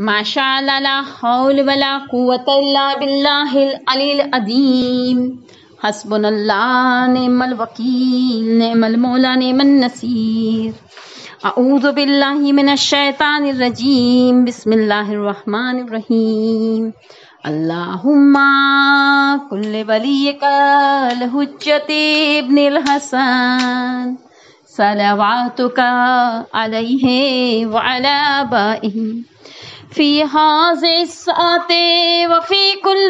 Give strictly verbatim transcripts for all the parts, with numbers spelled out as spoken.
ماشاء اللہ لا حول ولا قوت الا باللہ العلی العظیم حسبنا اللہ نعم الوکیل نعم المولا نعم النصیر اعوذ باللہ من الشیطان الرجیم بسم اللہ الرحمن الرحیم اللہم کل ولیک الحجت ابن الحسن صلواتک علیہ وعلی آبائہ فی هذه الساعة وفی کل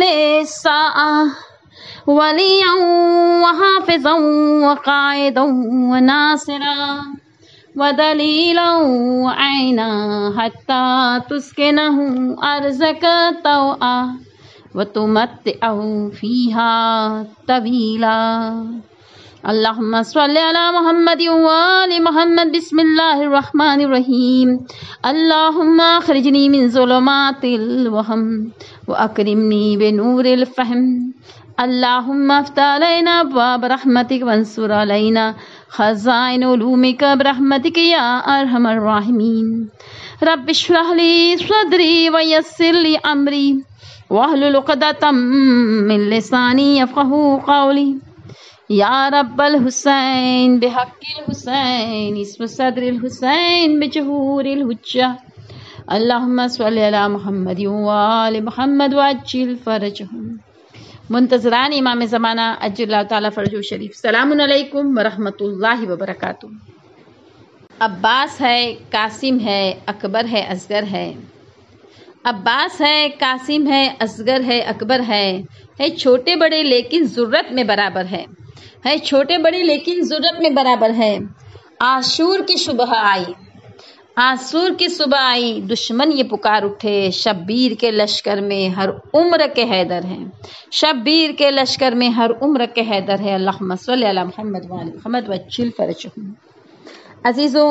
ساعة ولیا وحافظا وقائدا وناصرا ودلیلا وعینا حتی تسکنہ ارضک طوعا وتمتعہ فیہا طویلا اللہم صلی علی محمد وآل محمد بسم اللہ الرحمن الرحیم اللہم اخرجنی من ظلمات الوہم واکرمنی بنور الفہم اللہم افتح علینا ابواب رحمتک وانصر علینا خزائن علومک برحمتک یا ارحم الراحمین رب اشرح لی صدری ویسر لی امری واحلل عقدۃ من لسانی یفقہوا قولی یا رب الحسین بحق الحسین اسم صدر الحسین بجہور الحجہ اللہم صلی علی محمد وآل محمد وعجل فرجہم. منتظران امام زمانہ عجل اللہ تعالیٰ فرجہ شریف، السلام علیکم ورحمۃ اللہ وبرکاتہ. عباس ہے، قاسم ہے، اکبر ہے، اصغر ہے. عباس ہے، قاسم ہے، اصغر ہے، اکبر ہے. ہے چھوٹے بڑے لیکن ضرورت میں برابر ہے. ہے چھوٹے بڑے لیکن ضرورت میں برابر ہے. عاشور کی صبح آئی، عاشور کی صبح آئی، دشمن یہ پکار اٹھے، شبیر کے لشکر میں ہر عمر کے حیدر ہیں. شبیر کے لشکر میں ہر عمر کے حیدر ہے. اللہم صلی علی محمد وعلی محمد وعجل فرجہم. عزیزوں،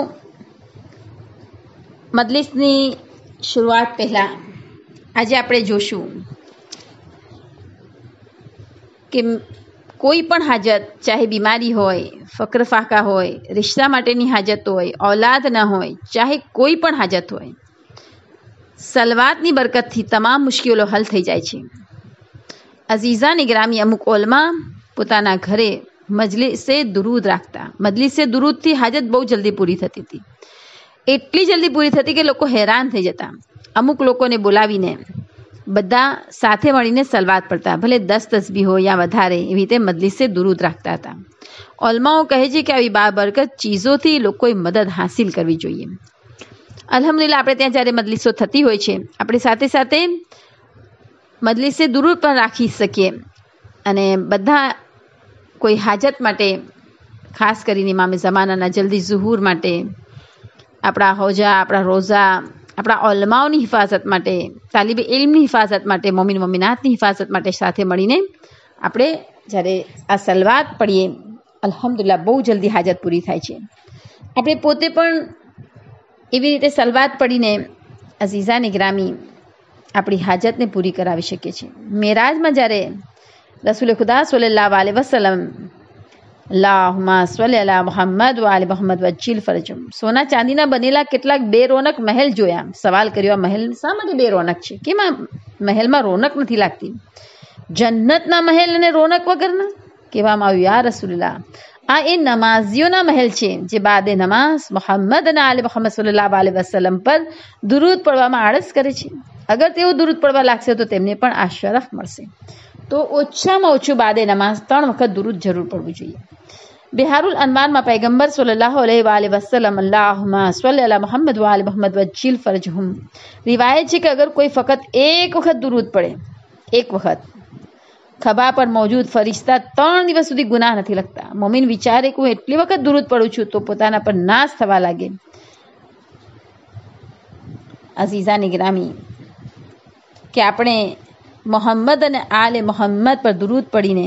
મજલિસની શરૂઆત પહેલા આજે આપણે જોશું કે કોઈ પણ હાજત, ચાહે બીમારી હોય, ફક્ર ફાકા હોય, રિશ્તા માટેની હાજત હોય, ઔલાદ ન હોય, ચાહે કોઈ પણ હાજત હોય, સલવાતની બરકતથી તમામ મુશ્કેલો હલ થઈ જાય છે. અઝીઝાને ગ્રામી અમુક ઓલમા પોતાના ઘરે મજલિસે દુરૂદ રાખતા. મજલિસે દુરૂદથી હાજત બહુ જલ્દી પૂરી થતી હતી. એટલી જલ્દી પૂરી થતી કે લોકો હેરાન થઈ જતા. અમુક લોકોને બોલાવીને બધા સાથે મળીને સલવાત પડતા, ભલે દસ તસ્બી હોય યા વધારે, એવી રીતે મજલિસે દુરૂદ રાખતા હતા. ઓલમાઓ કહે છે કે આવી બાબરકત ચીજોથી લોકોએ મદદ હાસિલ કરવી જોઈએ. અલ્હમ્દુલિલ્લાહ આપણે ત્યાં જ્યારે મજલિસો થતી હોય છે, આપણે સાથે સાથે મજલિસે દુરૂદ પણ રાખી શકીએ અને બધા કોઈ હાજત માટે, ખાસ કરીને ઇમામે ઝમાનાના જલ્દી ઝુહૂર માટે, આપણા હોજા, આપણા રોઝા, આપણા ઓલમાઓની હિફાજત માટે, તાલિબે ઇલ્મની હિફાજત માટે, મોમિન મોમિનાતની હિફાજત માટે સાથે મળીને આપણે જ્યારે આ સલવાત પડીએ, અલ્હમ્દુલિલ્લાહ બહુ જલ્દી હાજત પૂરી થાય છે. આપણે પોતે પણ એવી રીતે સલવાત પડીને અઝીઝાને ગ્રામી આપણી હાજતને પૂરી કરાવી શકીએ છીએ. મેરાજમાં જ્યારે રસૂલ ખુદા સલ્લલ્લાહુ અલૈહિ વસલ્લમ અલ્લાહુમ્મા સલ્લી અલા મુહમ્મદ વ આલી મુહમ્મદ વજ્જિલ ફરજહમ, સોના ચાંદીના બનેલા કેટલાક બે રોનક મહેલ જોયા. સવાલ કર્યો, આ મહેલ શા માટે બે રોનક છે? કેમ આ મહેલમાં રોનક નથી લાગતી? જન્નતના મહેલ અને રોનક વગરના? કહેવામાં આવ્યું, યા રસૂલલ્લાહ, આ એ નમાઝીઓના મહેલ છે જે બાદે નમાઝ મુહમ્મદ અને આલી મુહમ્મદ સલ્લલ્લાહુ અલૈહિ વસલ્લમ પર દુરૂદ પડવામાં આળસ કરે છે. અગર તેઓ દુરૂદ પડવા લાગશે તો તેમને પણ આ શરફ મળશે. તો ઓછામાં ઓછું બાદે નમાઝ ત્રણ વખત દુરૂદ જરૂર પડવું જોઈએ. બિહારુલ અનવારમાં પૈગંબર સલ્લલ્લાહુ અલૈહિ વસલ્લમ અલ્લાહુમ્મા સલ્લી અલા મુહમ્મદ વ આલી મુહમ્મદ વજ્જિલ ફરજહમ, રિવાયત છે કે અગર કોઈ ફક્ત એક વખત દુરૂદ પડે, એક વખત, ખભા પર મોજૂદ ફરિશ્તા ત્રણ દિવસ સુધી ગુનાહ નથી લખતા. મોમિન વિચારે કે હું એટલી વખત દુરૂદ પડું છું તો પોતાના પર નાશ થવા લાગે. અઝીઝાને ગ્રામી, કે આપણે મોહમ્મદ અને આલે મોહમ્મદ પર દુરૂદ પડીને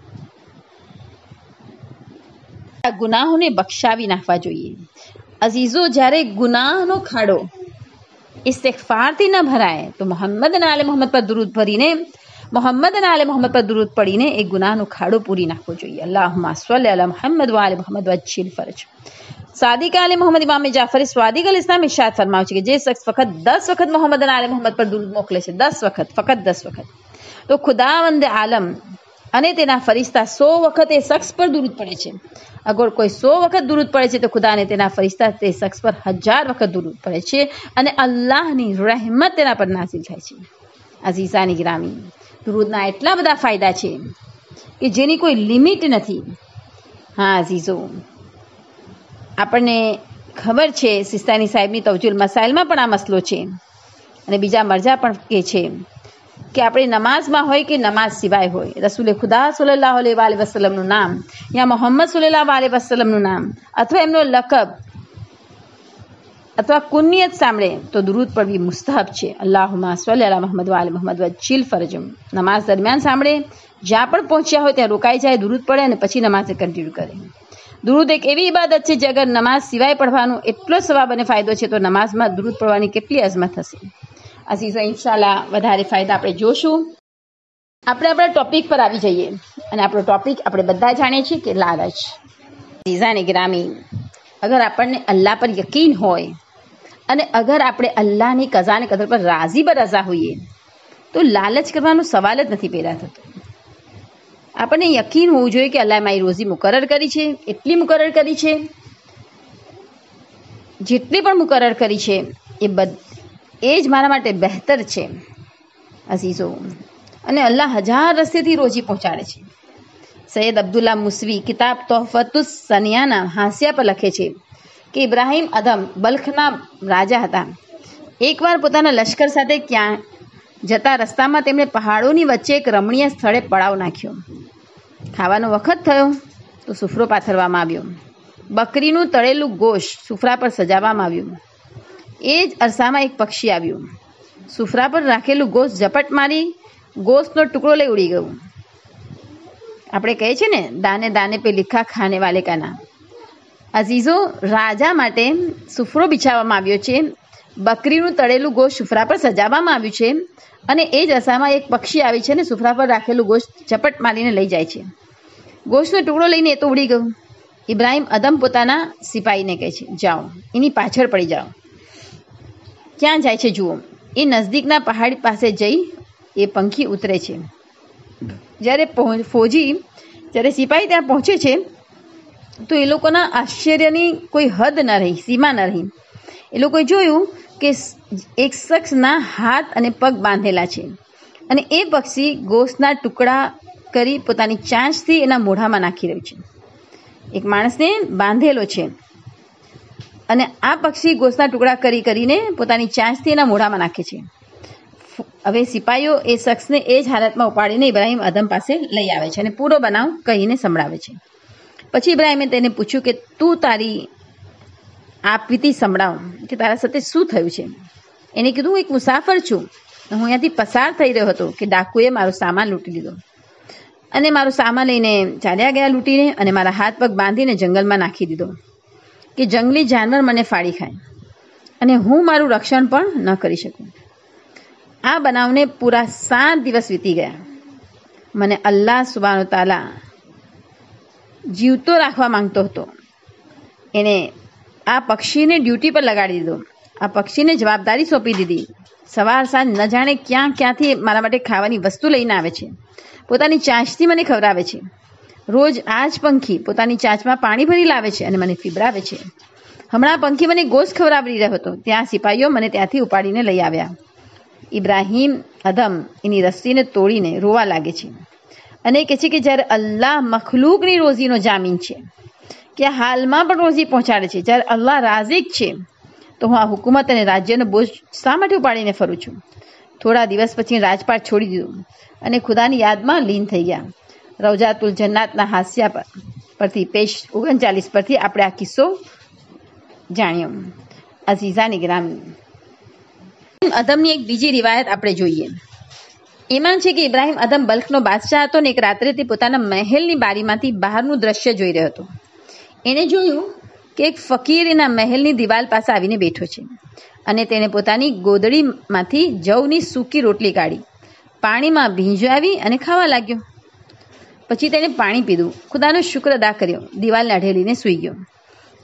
આ ગુનાહોને બક્ષાવી નાખવા જોઈએ. અઝીઝો, જ્યારે ગુનાહનો ખાડો ઇસ્તિગફારથી ન ભરાય તો મોહમ્મદ અને આલે મોહમ્મદ પર દુરૂદ ભરીને, મોહમ્મદ અને આલે મોહમ્મદ પર દુરૂદ પડીને એ ગુનાહનો ખાડો પૂરી નાખવો જોઈએ. અલ્લાહુમ્મા સલ્લી અલા મુહમ્મદ વ આલી મુહમ્મદ વજ્જિલ ફરજ. સાદિક આલે મોહમ્મદ ઇમામ જાફર સ્વાદિક અલ ઇસ્લામ ઇરશાદ ફરમાવે છે કે જે શખ્સ ફક્ત દસ વખત મોહમ્મદ આલે મોહમ્મદ પર દૂધ મોકલે છે, દસ વખત, ફક્ત દસ વખત, તો ખુદાવંદ આલમ અને તેના ફરિશ્તા સો વખત એ શખ્સ પર દૂધ પડે છે. અગર કોઈ સો વખત દૂધ પડે છે તો ખુદા અને તેના ફરિશ્તા તે શખ્સ પર હજાર વખત દૂધ પડે છે અને અલ્લાહની રહેમત તેના પર નાસિલ થાય છે. અઝીઝાની ગ્રામી, દૂધના એટલા બધા ફાયદા છે કે જેની કોઈ લિમિટ નથી. હા અઝીઝો, આપણને ખબર છે સિસ્તાની સાહેબની તવજુલ મસાઇલમાં પણ આ મસલો છે અને બીજા મરજા પણ કે છે કે આપણે નમાઝમાં હોય કે નમાઝ સિવાય હોય, રસૂલે ખુદા સલ્લલ્લાહુ અલૈહિ વસલ્લમનું નામ યા મોહમ્મદ સલ્લલ્લાહુ અલૈહિ વસલ્લમનું નામ અથવા એમનો લકબ અથવા કુનિયત સાંભળે તો દુરૂદ પડવી મુસ્તહબ છે. અલ્લાહુમ્મા સલ્લી અલા મુહમ્મદ વ આલી મુહમ્મદ વજ્જિલ ફરજમ. નમાઝ દરમિયાન સાંભળે, જ્યાં પણ પહોંચ્યા હોય ત્યાં રોકાઈ જાય, દુરૂદ પડે અને પછી નમાઝે કન્ટિન્યુ કરે. દુરૂદ એક એવી ઇબાદત છે જે અગર નમાઝ સિવાય પડવાનું એટલો સવાબ અને ફાયદો છે તો નમાઝમાં દુરૂદ પડવાની કેટલી અઝમત હશે. અઝીઝો, ઇન્શાલ્લાહ વધારે ફાયદા આપણે જોશું. આપણે આપણા ટોપિક પર આવી જઈએ અને આપણો ટોપિક આપણે બધા જાણીએ છીએ કે લાલચ. અઝીઝાને ગ્રામી, અગર આપણને અલ્લાહ પર યકીન હોય અને અગર આપણે અલ્લાહની કઝા અને કદર પર રાઝી બરઝા હોઈએ તો લાલચ કરવાનો સવાલ જ નથી પેદા થતો. આપણને યકીન હોવું જોઈએ કે અલ્લાહે મારી રોઝી મુકરર કરી છે, એટલી મુકરર કરી છે, જેટલી પણ મુકરર કરી છે એ બધ એ જ મારા માટે બહેતર છે. અઝીઝો, અને અલ્લાહ હજાર રસ્તેથી રોજી પહોંચાડે છે. સૈયદ અબ્દુલ્લા મુસવી કિતાબ તોહફતુસ સનિયાના હાસ્યા પર લખે છે કે ઇબ્રાહિમ અદમ બલ્ખના રાજા હતા. એકવાર પોતાના લશ્કર સાથે ક્યાં જતા રસ્તામાં તેમણે પહાડોની વચ્ચે એક રમણીય સ્થળે પડાવ નાખ્યો. ખાવાનો વખત થયો તો સુફરો પાથરવામાં આવ્યો. બકરીનું તળેલું ગોશ્ત સુફરા પર સજાવવામાં આવ્યું. એ જ અરસામાં એક પક્ષી આવ્યું. સુફરા પર રાખેલું ગોશ્ત ઝપટ મારી ગોશ્તનો ટુકડો લઈ ઉડી ગયું. આપણે કહીએ છીએ ને, દાને દાને પે લિખા ખાને વાલે કા નામ. અઝીઝો, રાજા માટે સુફરો બિછાવવામાં આવ્યો છે, બકરીનું તળેલું ગોશ્ત સુફરા પર સજાવવામાં આવ્યું છે અને એ જ અરસામાં એક પક્ષી આવી છે ને સુફરા પર રાખેલું ગોશ્ત ઝપટ મારીને લઈ જાય છે. ગોશ્તનો ટુકડો લઈને એ તો ઉડી ગયું. ઇબ્રાહિમ અદમ પોતાના સિપાહીને કહે છે, જાઓ એની પાછળ પડી જાઓ. ક્યાં જાય છે જુઓ. એ નજદીકના પહાડી પાસે જઈ એ પંખી ઉતરે છે. જ્યારે ફૌજી જ્યારે સિપાહી ત્યાં પહોંચે છે તો એ લોકોના આશ્ચર્યની કોઈ હદ ન રહી, સીમા ન રહી. એ લોકોએ જોયું કે એક શખ્સના હાથ અને પગ બાંધેલા છે અને એ પક્ષી ગોશ્તના ટુકડા કરી પોતાની ચાંચથી એના મોઢામાં નાખી રહ્યું છે. એક માણસને બાંધેલો છે અને આ પક્ષી ગોશ્તના ટુકડા કરી કરીને પોતાની ચાંચથી એના મોઢામાં નાખે છે. હવે સિપાહીઓ એ શખ્સને એ જ હાલતમાં ઉપાડીને ઇબ્રાહિમ અદમ પાસે લઈ આવે છે અને પૂરો બનાવ કહીને સંભળાવે છે. પછી ઇબ્રાહિમે તેને પૂછ્યું કે તું તારી આપવીતી સંભળાવ કે તારા સાથે શું થયું છે. એને કીધું, હું એક મુસાફર છું, હું અહીંયાથી પસાર થઈ રહ્યો હતો કે ડાકુએ મારો સામાન લૂંટી લીધો અને મારો સામાન લઈને ચાલ્યા ગયા લૂંટીને અને મારા હાથ પગ બાંધીને જંગલમાં નાખી દીધો કે જંગલી જાનવર મને ફાડી ખાય અને હું મારું રક્ષણ પણ ન કરી શકું. આ બનાવને પૂરા સાત દિવસ વીતી ગયા. મને અલ્લાહ સુબ્હાનહુ તાલા જીવતો રાખવા માંગતો હતો. એને આ પક્ષીને ડ્યુટી પર લગાડી દીધો, આ પક્ષીને જવાબદારી સોંપી દીધી. સવાર સાંજ ન જાણે ક્યાં ક્યાંથી મારા માટે ખાવાની વસ્તુ લઈને આવે છે, પોતાની ચાંચથી મને ખવડાવે છે. રોજ આ જ પંખી પોતાની ચાંચમાં પાણી ભરી લાવે છે અને મને પીવડાવે છે. હમણાં પંખી મને ગોશ્ત ખવડાવી રહ્યો હતો, ત્યાં સિપાહીઓ મને ત્યાંથી ઉપાડીને લઈ આવ્યા. ઇબ્રાહિમ અદમ એની રસ્સીને તોડીને રોવા લાગે છે અને કહે છે કે જ્યારે અલ્લાહ મખલૂકની રોજીનો જામીન છે કે હાલમાં પણ રોજી પહોંચાડે છે, જ્યારે અલ્લાહ રાઝિક છે તો હું આ હુકુમત અને રાજ્યનો બોજ શા માટે ઉપાડીને ફરું છું. થોડા દિવસ પછી રાજપાટ છોડી દીધું અને ખુદાની યાદમાં લીન થઈ ગયા. રૌજાતુલ જન્નાતના હાસ્યા પર પરથી પેજ ઓગણચાલીસ પરથી આપણે આ કિસ્સો જાણ્યો. અઝીઝાની ગ્રામી, અદમની એક બીજી રિવાયત આપણે જોઈએ. એમાં છે કે ઇબ્રાહિમ અદમ બલ્ખનો બાદશાહ હતો ને એક રાત્રે તે પોતાના મહેલની બારીમાંથી બહારનું દ્રશ્ય જોઈ રહ્યો હતો. એણે જોયું કે એક ફકીર એના મહેલની દિવાલ પાસે આવીને બેઠો છે અને તેણે પોતાની ગોદડીમાંથી જવની સૂકી રોટલી કાઢી પાણીમાં ભીંજાવી અને ખાવા લાગ્યો. પછી તેણે પાણી પીધું, ખુદાનો શુક્ર અદા કર્યો, દિવાલને અઢેલીને સૂઈ ગયો.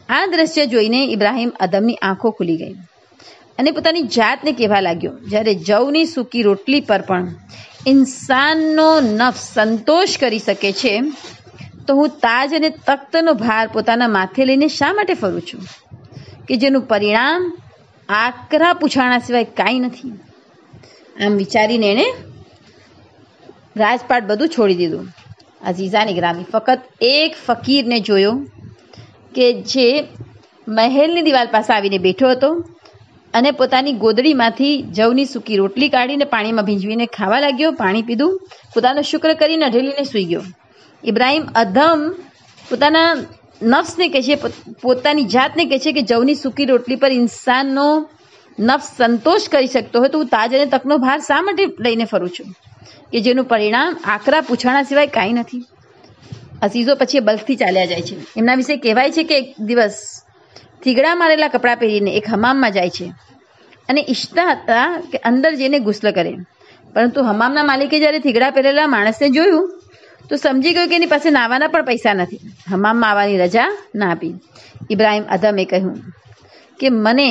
આ દ્રશ્ય જોઈને ઇબ્રાહિમ અદમની આંખો ખુલી ગઈ અને પોતાની જાતને કહેવા લાગ્યો, જ્યારે જવની સૂકી રોટલી પર પણ ઇન્સાનનો નફ્સ સંતોષ કરી શકે છે, તો હું તાજ અને તખ્તનો ભાર પોતાના માથે લઈને શા માટે ફરું છું કે જેનું પરિણામ આકરા પૂછાણા સિવાય કાંઈ નથી. આમ વિચારીને એણે રાજપાટ બધું છોડી દીધું. અઝીઝાની ગ્રામી ફક્ત એક ફકીરને જોયો કે જે મહેલની દિવાલ પાસે આવીને બેઠો હતો અને પોતાની ગોદડીમાંથી જવની સૂકી રોટલી કાઢીને પાણીમાં ભીંજવીને ખાવા લાગ્યો. પાણી પીધું, પોતાનો શુક્ર કરીને અઢેલીને સૂઈ ગયો. ઇબ્રાહિમ અધમ પોતાના નફ્સને કહે છે, પોતાની જાતને કહે છે કે જવની સૂકી રોટલી પર ઇન્સાનનો નફ્સ સંતોષ કરી શકતો હોય તો હું તાજ અને તકનો ભાર શા માટે લઈને ફરું છું કે જેનું પરિણામ આકરા પૂછાણા સિવાય કાંઈ નથી. અસીઝો પછી બલ્કથી ચાલ્યા જાય છે. એમના વિશે કહેવાય છે કે એક દિવસ થીગડા મારેલા કપડાં પહેરીને એક હમામમાં જાય છે અને ઈચ્છતા હતા કે અંદર જઈને ગુસ્લ કરે, પરંતુ હમામના માલિકે જ્યારે થીગડા પહેરેલા માણસને જોયું તો સમજી ગયો કે એની પાસે નાવાના પણ પૈસા નથી. હમામમાં આવવાની રજા ના આપી. ઇબ્રાહિમ અધમે કહ્યું કે મને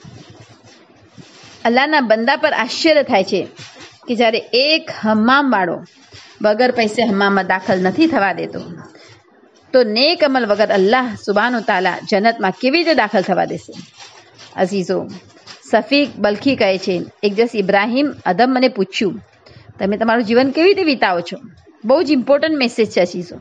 અલ્લાહના બંદા પર આશ્ચર્ય થાય છે કે જ્યારે એક હમામવાળો વગર પૈસે હમામમાં દાખલ નથી થવા દેતો તો નેક અમલ વગર અલ્લાહ સુબહાનો તાલા જન્નતમાં કેવી રીતે દાખલ થવા દેશે. અઝીઝો, સફીક બલ્ખી કહે છે, એક દિવસ ઇબ્રાહિમ અધમ મને પૂછ્યું, તમે તમારું જીવન કેવી રીતે વિતાવો છો? બહુ જ ઇમ્પોર્ટન્ટ મેસેજ છે અઝીઝો.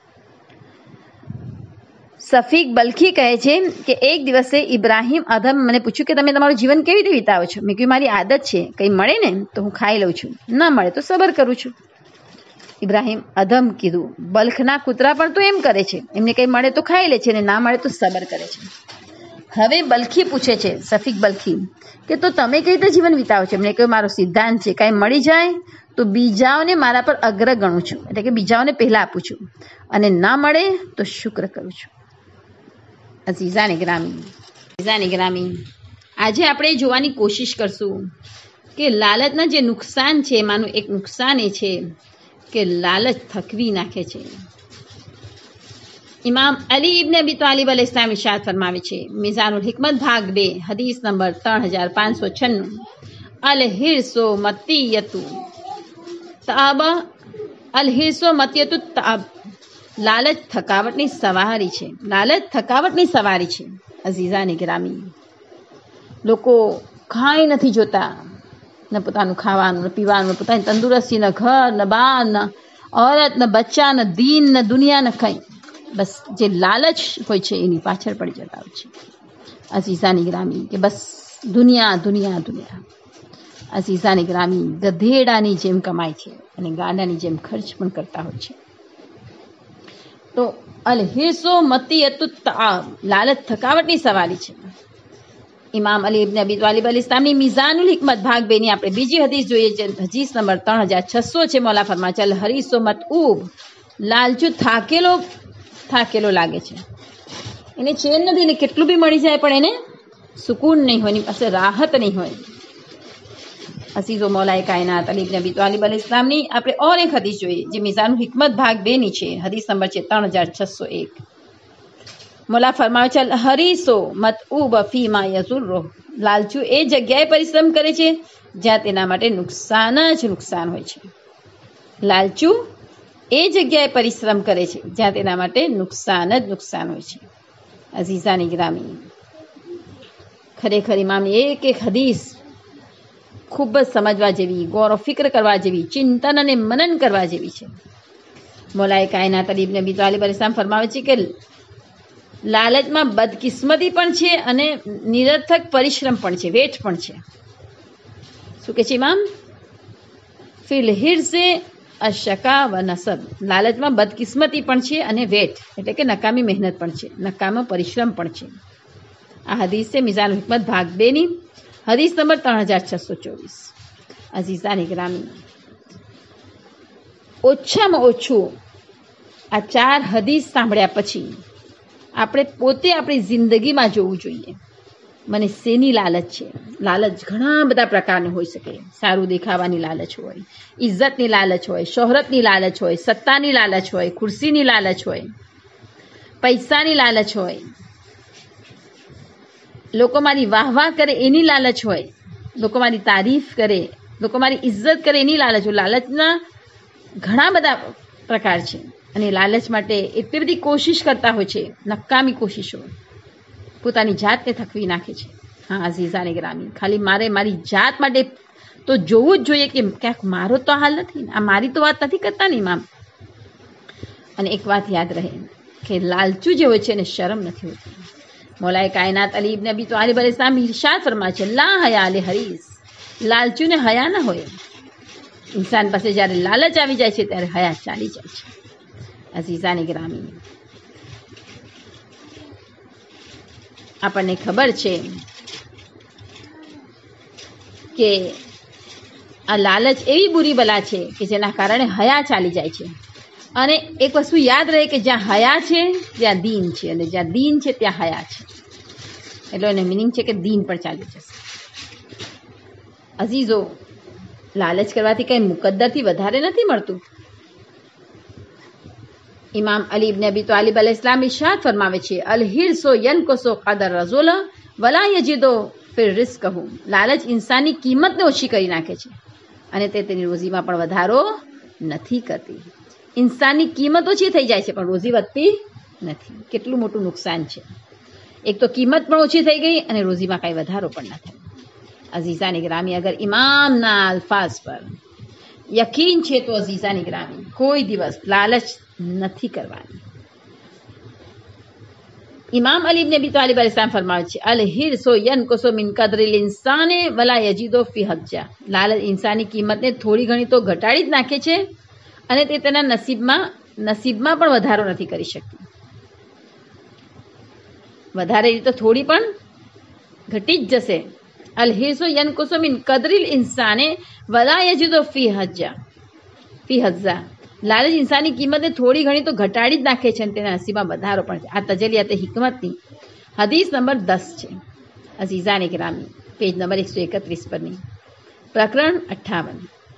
સફીક બલ્ખી કહે છે કે એક દિવસે ઇબ્રાહિમ અધમ મને પૂછ્યું કે તમે તમારું જીવન કેવી રીતે વિતાવો છો? મેં કહ્યું મારી આદત છે, કંઈ મળે ને તો હું ખાઈ લઉં છું, ના મળે તો સબર કરું છું. ઇબ્રાહિમ અધમ કીધું, બલ્ખના કૂતરા પણ તો એમ કરે છે, એમને કંઈ મળે તો ખાઈ લે છે અને ના મળે તો સબર કરે છે. હવે બલ્ખી પૂછે છે, સફીક બલ્ખી, કે તો તમે કઈ રીતે જીવન વિતાવો છો? એમને કહ્યું મારો સિદ્ધાંત છે, કાંઈ મળી જાય તો બીજાઓને મારા પર અગ્ર ગણું છું, એટલે કે બીજાઓને પહેલાં આપું છું, અને ના મળે તો શુક્ર કરું છું. અઝીઝાને ગ્રામી અઝીઝાને ગ્રામી આજે આપણે જોવાની કોશિશ કરશું કે લાલચના જે નુકસાન છે એમાંનું એક નુકસાન એ છે કે લાલચ થકવી નાખે છે. ઇમામ અલી ઇબ્ન અબી તાલિબ અલૈહિસ્સલામ ઇરશાદ ફરમાવે છે, મિઝાનુલ હિકમત ભાગ બે હદીસ નંબર ત્રણ હજાર પાંચસો છન્નું, અલ હિરસો મતિયતુ તાબ અલ હિરસો મતિયતુ તાબ, લાલચ થકાવટની સવારી છે. લાલચ થકાવટની સવારી છે. અઝીઝાની ગ્રામી, લોકો કાંઈ નથી જોતા, ન પોતાનું ખાવાનું, ન પીવાનું, પોતાની તંદુરસ્તી, ન ઘર, ન બાર, ન औरत, ન બચ્ચા, ન દીન, ન દુનિયા, ન કંઈ, બસ જે લાલચ હોય છે એની પાછળ પડી જતા હોય છે. અઝીઝાની ગ્રામી કે બસ દુનિયા દુનિયા દુનિયા. અઝીઝાની ગ્રામી ગધેડાની જેમ કમાય છે અને ગાડાની જેમ ખર્ચ પણ કરતા હોય છે. તો અલ હિરસો મતિયતુ તાબ, લાલચ થકાવટની સવારી છે. ઇમામ અલી ઇબ્ન અબી તાલિબ અલૈહિસ્સલામની મિઝાનુલ હિકમત ભાગ બે ની આપણે બીજી હદીસ જોઈએ છે, હદીસ નંબર ત્રણ હજાર છસો છે. મોલા ફરમાવે છે, અલ હરીસો મતઉબ, લાલચુ થાકેલો થાકેલો લાગે છે, એને ચેન નથી, ને કેટલું બી મળી જાય પણ એને સુકૂન નહીં હોય, એની પાસે રાહત નહીં હોય. અસીઝો મૌલાએ કાયનાત અલી ઇબ્ન અબી તાલિબ અલૈહિસ્સલામની આપણે ઓર એક હદીસ જોઈએ જે મિઝાનુલ હિકમત ભાગ બે ની છે. હદીસ નંબર છે ત્રણ હજાર છસો એક. મોલા ફરમાવે છે, હરીસો મતઉબ ફીમા યઝુર્રો, લાલચુ એ જગ્યાએ પરિશ્રમ કરે છે જ્યાં તેના માટે નુકસાન જ નુકસાન હોય છે. લાલચુ એ જગ્યાએ પરિશ્રમ કરે છે જ્યાં તેના માટે નુકસાન જ નુકસાન હોય છે. અઝીઝાની ગ્રામી, ખરેખર ઇમામની એક એક હદીસ ખૂબ જ સમજવા જેવી, ગૌર ફિક્ર કરવા જેવી, ચિંતન અને મનન કરવા જેવી છે. મોલાએ કાયનાત અલી ઇબ્ન અબી તાલિબ અલૈહિસ્સલામ ફરમાવે છે કે લાલચમાં બદકિસ્મતી પણ છે અને નિરર્થક પરિશ્રમ પણ છે, વેઠ પણ છે. શું કે છે ઇમામ? ફિલ હિરસે અશકા વ નસબ, લાલચમાં બદકિસ્મતી પણ છે અને વેઠ એટલે કે નકામી મહેનત પણ છે, નકામો પરિશ્રમ પણ છે. આ હદીસ છે મિઝાનુલ હિકમત ભાગ બે ની હદીસ નંબર ત્રણ હજાર છસો ચોવીસ. અઝીઝાની ગ્રામી, ઓછામાં ઓછું આ ચાર હદીસ સાંભળ્યા પછી આપણે પોતે આપણી જિંદગીમાં જોવું જોઈએ મને શેની લાલચ છે. લાલચ ઘણા બધા પ્રકારની હોઈ શકે. સારું દેખાવાની લાલચ હોય, ઇજ્જતની લાલચ હોય, શોહરતની લાલચ હોય, સત્તાની લાલચ હોય, ખુરશીની લાલચ હોય, પૈસાની લાલચ હોય, લોકો મારી વાહ વાહ કરે એની લાલચ હોય, લોકો મારી તારીફ કરે, લોકો મારી ઇજ્જત કરે એની લાલચ હોય. લાલચના ઘણા બધા પ્રકાર છે અને લાલચ માટે એટલી બધી કોશિશ કરતા હોય છે, નકામી કોશિશો, પોતાની જાતને થકવી નાખે છે. હા અઝીઝાને ગ્રામી, ખાલી મારે મારી જાત માટે તો જોવું જ જોઈએ કે ક્યાંક મારો તો હાલ નથી, આ મારી તો વાત નથી કરતા ને ઇમામ. અને એક વાત યાદ રહે કે લાલચુ જે હોય છે એને શરમ નથી હોતી. મૌલાએ કાયનાત અલી ઇબ્ન અબી તાલિબ અલૈહિસ્સલામ ઇરશાદ ફરમાય છે, લા હયા અલે હરીસ, લાલચુને હયા ના હોય. ઇન્સાન પાસે જ્યારે લાલચ આવી જાય છે ત્યારે હયા ચાલી જાય છે. અઝીઝાને ગ્રામી, આપણને ખબર છે કે આ લાલચ એવી બુરી બલા છે કે જેના કારણે હયા ચાલી જાય છે. અને એક વસ્તુ યાદ રહે કે જ્યાં હયા છે ત્યાં દીન છે, અને જ્યાં દીન છે ત્યાં હયા છે. એટલે એનો મિનિંગ છે કે દીન પણ ચાલી જશે. અઝીઝો, લાલચ કરવાથી કંઈ મુકદ્દરથી વધારે નથી મળતું. ઇમામ અલી ઇબ્ન અબી તાલિબ અલૈહિસ્સલામ ઇરશાદ ફરમાવે છે, અલ હિરસો યનકુસુ કદર રઝુલ વલા યજિદુ ફિર રિઝ્કહુ. લાલચ ઇન્સાનની કિંમતને ઓછી કરી નાખે છે અને તે તેની રોજીમાં પણ વધારો નથી કરતી. ઇન્સાનની કિંમત ઓછી થઈ જાય છે પણ રોજી વધતી નથી. કેટલું મોટું નુકસાન છે. એક તો કિંમત પણ ઓછી થઈ ગઈ અને રોજીમાં કાંઈ વધારો પણ ન થયો. અઝીઝાની ગ્રામી, અગર ઇમામના અલ્ફાઝ પર યકીન છે તો અઝીઝાની ગ્રામી કોઈ દિવસ લાલચ નથી કરવાની. ઇમામ અલી ઇબ્ન અબી તાલિબ અલૈહિસ્સલામ ફરમાવે છે, અલ હિરસો યનકુસુ મિન કદરિલ ઇન્સાને વલા યજિદુ ફી હજ્જા. લાલચ ઇન્સાનની કિંમતને થોડી ઘણી તો ઘટાડી જ નાખે છે અને તે તેના નસીબમાં નસીબમાં પણ વધારો નથી કરી શકતી. વધારે તો થોડી પણ ઘટી જ જશે. અલ હિરસો યનકુસુ મિન કદરિલ ઇન્સાને વલા યજિદુ ફી હજ્જા ફી હજ્જા. લાલચ ઇન્સાનની કિંમતને થોડી ઘણી તો ઘટાડી જ નાખે છે અને તેના નસીબમાં વધારો પણ છે. આ તજલિયાત હિકમતની હદીસ નંબર દસ છે. અઝીઝાને ગ્રામી, પેજ નંબર એકસો એકત્રીસ પરની, પ્રકરણ અઠ્ઠાવન.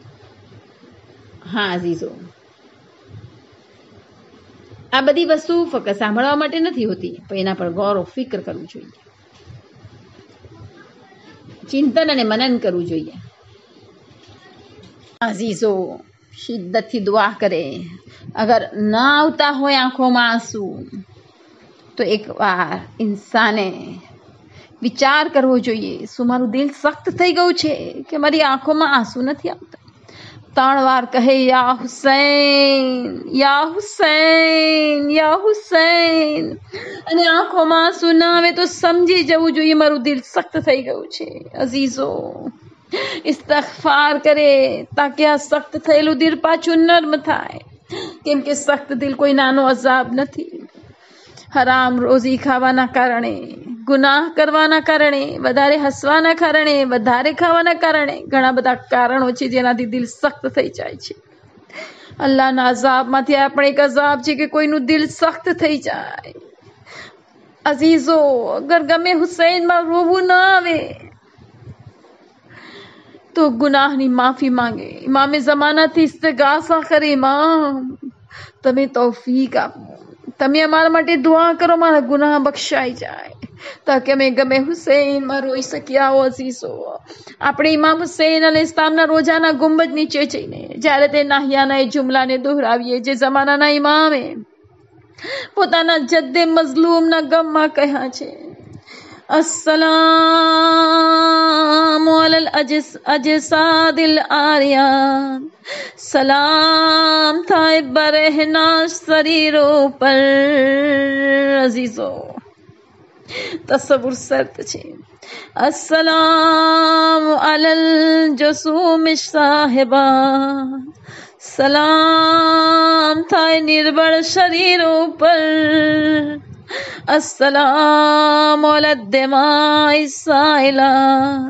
હા અઝીઝો, આ બધી વસ્તુ ફક્ત સાંભળવા માટે નથી હોતી, પણ એના પર ગૌર ફિક્ર કરવું જોઈએ, ચિંતન અને મનન કરવું જોઈએ. અઝીઝો, શિદ્દતથી દુઆ કરે. અગર ના આવતા હોય આંખોમાં આંસુ તો એક વાર ઇન્સાને વિચાર કરવો જોઈએ, શું મારું દિલ સખ્ત થઈ ગયું છે કે મારી આંખોમાં આંસુ નથી આવતા? ત્રણ વાર કહે, યા હુસૈન, યા હુસૈન, યા હુસૈન, અને આંખોમાં આંસુ ના આવે તો સમજી જવું જોઈએ મારું દિલ સખ્ત થઈ ગયું છે. અઝીઝો, ઇસ્તિગફાર કરે તાકે આ સખ્ત થયેલું દિલ પાછું નર્મ થાય, કેમ કે સખ્ત દિલ કોઈ નાનો અઝાબ નથી. હરામ રોઝી ખાવાના કારણે, ગુનાહ કરવાના કારણે, વધારે હસવાના કારણે, વધારે ખાવાના કારણે ઘણા બધા કારણો છે જેનાથી દિલ સખ્ત થઈ જાય છે. અલ્લાહના અઝાબમાંથી આ પણ એક અઝાબ છે કે કોઈનું દિલ સખ્ત થઈ જાય. અઝીઝો, અગર ગમે હુસૈનમાં રોવું ના આવે તો ગુનાહની માફી માંગે, ઇમામે ઝમાનાથી ઇસ્તિગાસા કરે, ઇમામ તમે તૌફીક આપો, તમે અમારા માટે દુઆ કરો, મારા ગુનાહ બક્ષાઈ જાય તાકે અમે ગમે હુસૈનમાં રોઈ શકીએ. આવો અઝીઝો, આપણે ઇમામ હુસૈન અલૈહિસ્સલામના રોજાના ગુંબજ નીચે જઈને જ્યારે તે નાહિયાના એ જુમલાને દોહરાવીએ જે ઝમાનાના ઇમામે પોતાના જદ્દે મઝલૂમના ગમમાં કહ્યા છે, અસ્સલામુ અલલ અજસાદિલ આરિયાન, સલામ થાય બરહના શરીરો પર. અઝીઝો, તસવ્વુર સર્ત છે. અસ્સલામુ અલલ જુસૂમ સાહિબા, સલામ થાય નિર્બળ શરીરો પર. अस्सलामु अला दिमाई साइलात,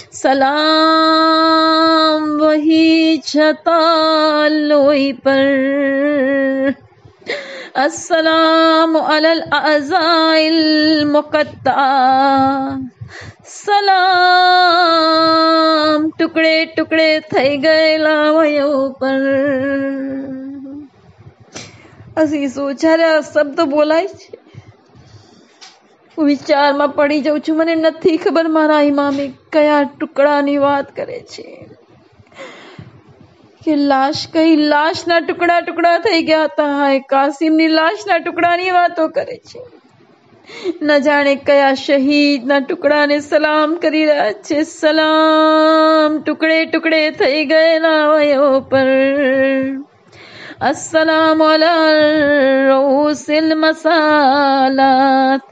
सलाम वही छता लोई पर. अस्सलामु अलल अज़ाइल मुक़त्ता, सलाम टुकड़े टुकड़े થઈ ગયેલા વયો પર. અઝીઝો, જ્યારે આ શબ્દ બોલાય છે હું વિચારમાં પડી જાઉં છું, મને નથી ખબર મારા ઇમામે કયા ટુકડાની વાત કરે છે, કે લાશ કઈ લાશના ટુકડા ટુકડા થઈ ગયા હતા. હાય કાસિમની લાશના ટુકડાની વાતો કરે છે. ન જાણે કયા શહીદના ટુકડાને સલામ કરી રહ્યા છે. સલામ ટુકડે ટુકડે થઈ ગયેલા વયો પર. السلام على رؤوس المسالات.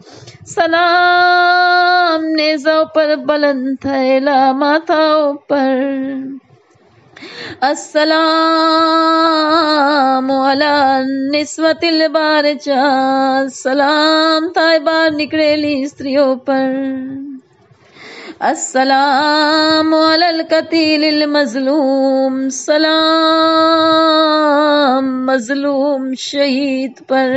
سلام نیزاؤ پر بلند تھયેલા માથાઓ પર. السلام على نسوة البارجات. سلام થાય બહાર નીકળેલી સ્ત્રીઓ પર. السلام على القتيل المظلوم. سلام مظلوم شہید پر.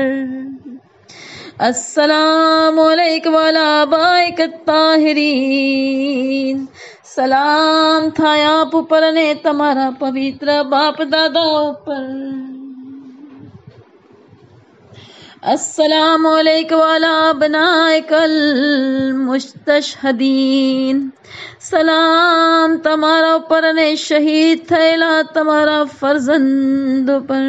السلام علیک وعلی آبائک الطاہرین. سلام تھا آپ پر نے تمہارا پوتر باپ داداؤں پر. السلام علیک وعلی ابنائک المستشہدین. سلام تمہارا پر نے شہید تھયેલા تمہارا فرزند پر.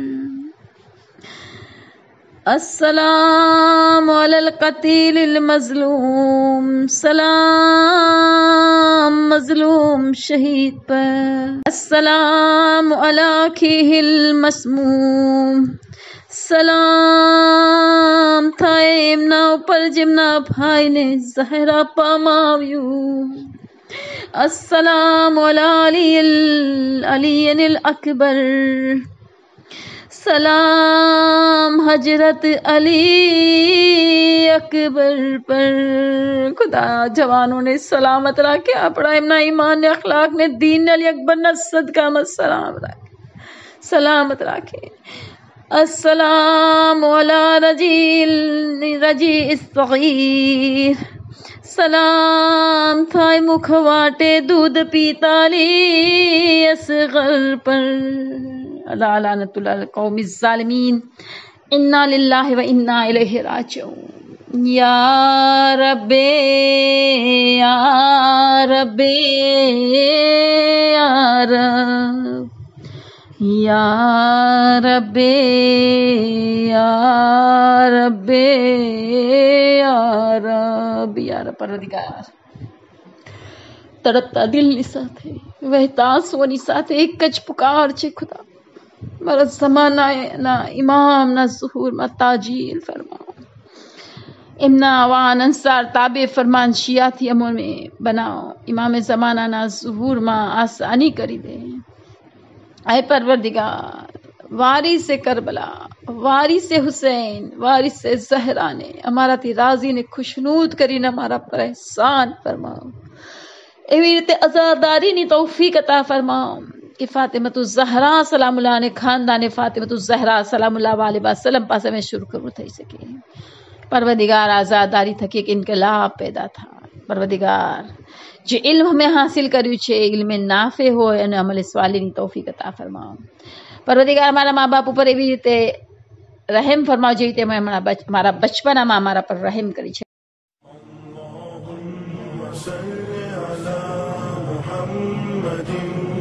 السلام علی القتیل المظلوم. سلام مظلوم شہید پر. السلام علی اخیہ المسموم. سلام تھا ایمنا پر جمنا بھائی نے زہرا پاماویو. السلام علی علی علی الاکبر. سلام حضرت علی اکبر پر. خدا جوانوں نے سلامت رکھے اپنا امنا ایمان نے اخلاق نے دین علی اکبر نے صدقہ مت سلام رکھے سلامت رکھے. السلام علی رجیل رجی الصغیر. سلام تھائے مکھواٹے دودھ پیتالی اصغر پر. اللہ لعنت اللہ القوم الظالمین. انا للہ و انا الیہ راجعون. یا رب یا رب یا رب یا رب یا رب یا رب یا رب. پروردگار તડપતા દિલની સાથે વહેતા આંસુઓની સાથે એક જ પુકાર છે ખુદા, મારા જમાનાના ઇમામના ઝુહુરમાં તાજીલ ફરમાવો. એમના આવાન અંસાર તાબે ફરમાન શિયાથી અમોને બનાવો. ઇમામે જમાનાના ઝુહુરમાં આસાની કરી દે. اے پروردگار وارث کربلا وارث حسین وارث زہرا نے ہمارا تی راضی نے خوشنود کری نے ہمارا پر احسان فرماؤ. ایوی ریتے عزاداری نی توفیق عطا فرماؤ کہ فاطمۃ الزہرا سلام اللہ نے خاندان فاطمۃ الزہرا سلام اللہ علیہ وسلم پاس میں شروع کرو تھئی سکے. پروردگار آزاداری تھکی ایک انقلاب پیدا تھا. پروردگار جو علم ہمیں حاصل کریو چھے علم نافع ہو અને عمل صالحની તૌફીક عطا ફરમાવો. પર્વતિગાર મારા મા બાપ ઉપર એવી રીતે રહેમ ફરમાવો જેવી રીતે મારા બચપનામાં મારા પર રહેમ કરી છે.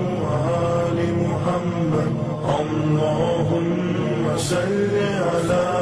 اللهم صل على